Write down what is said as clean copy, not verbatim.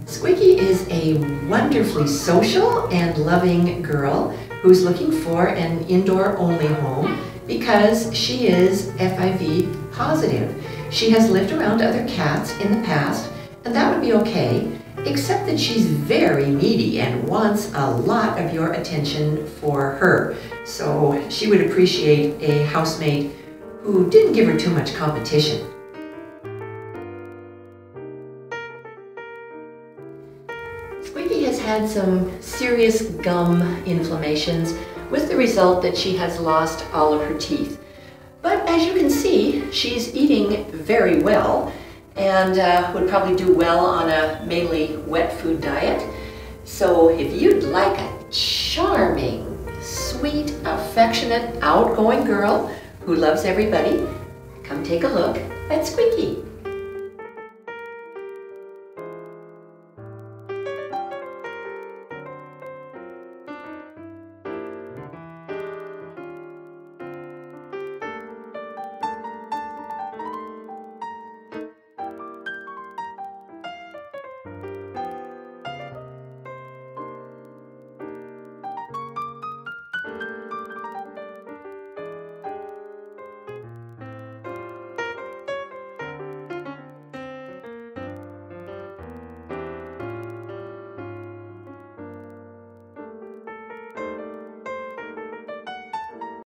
Squeaky is a wonderfully social and loving girl who's looking for an indoor-only home because she is FIV positive. She has lived around other cats in the past, and that would be okay, except that she's very needy and wants a lot of your attention for her. So she would appreciate a housemate who didn't give her too much competition. Squeaky has had some serious gum inflammations with the result that she has lost all of her teeth. But as you can see, she's eating very well and would probably do well on a mainly wet food diet. So if you'd like a charming, sweet, affectionate, outgoing girl who loves everybody, come take a look at Squeaky.